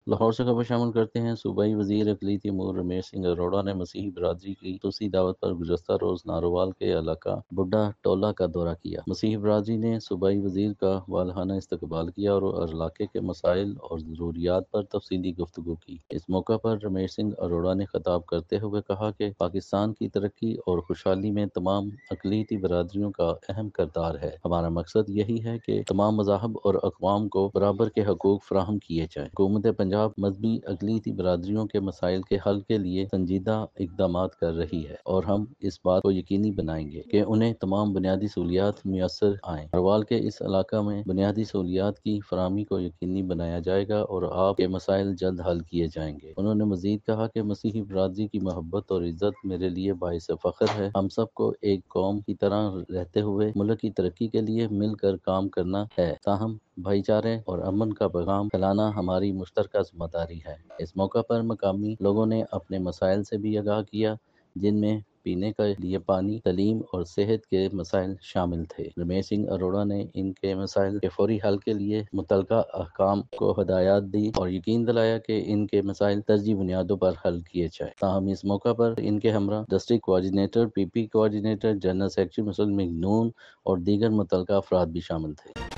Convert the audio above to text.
لاہور سے خبر شامل کرتے ہیں۔ صوبائی وزیر اقلیتی امور رمیش سنگھ اروڑہ نے مسیحی برادری کی خصوصی دعوت پر گزشتہ روز نارووال کے علاقہ بڈھا ٹولہ کا دورہ کیا۔ مسیحی برادری نے صوبائی وزیر کا والہانہ استقبال کیا اور علاقے کے مسائل اور ضروریات پر تفصیلی گفتگو کی۔ اس موقع پر رمیش سنگھ اروڑہ نے خطاب کرتے ہوئے کہا کہ پاکستان کی ترقی اور خوشحالی میں تمام اقلیتی برادریوں کا اہم کردار ہے۔ ہمارا مقصد یہی ہے کہ تمام مذاہب اور اقوام کو برابر کے حقوق فراہم کیے جائیں۔ حکومت پنجاب مذہبی اقلیتی برادریوں کے مسائل کے حل کے لیے سنجیدہ اقدامات کر رہی ہے اور ہم اس بات کو یقینی بنائیں گے کہ انہیں تمام بنیادی سہولیات میسر آئیں۔ نارووال کے اس علاقہ میں بنیادی سہولیات کی فراہمی کو یقینی بنایا جائے گا اور آپ کے مسائل جلد حل کیے جائیں گے۔ انہوں نے مزید کہا کہ مسیحی برادری کی محبت اور عزت میرے لیے باعث فخر ہے۔ ہم سب کو ایک قوم کی طرح رہتے ہوئے ملک کی ترقی کے لیے مل کر کام کرنا ہے، تاہم بھائی چارے اور امن کا پیغام پھیلانا ہماری مشترکہ ذمہ داری ہے۔ اس موقع پر مقامی لوگوں نے اپنے مسائل سے بھی آگاہ کیا، جن میں پینے کے لیے پانی، تعلیم اور صحت کے مسائل شامل تھے۔ رمیش سنگھ اروڑہ نے ان کے مسائل کے فوری حل کے لیے متعلقہ حکام کو ہدایات دی اور یقین دلایا کہ ان کے مسائل ترجیحی بنیادوں پر حل کیے جائیں۔ تاہم اس موقع پر ان کے ہمراہ district coordinator, P P coordinator, general secretary Muslim League Noon اور دیگر متعلقہ افراد بھی شامل تھے۔